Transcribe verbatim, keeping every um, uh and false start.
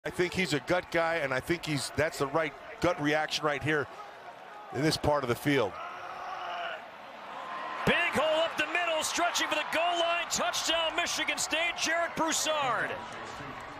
I think he's a gut guy, and I think he's that's the right gut reaction right here in this part of the field. Big hole up the middle, stretching for the goal line. Touchdown, Michigan State. Jarek Broussard.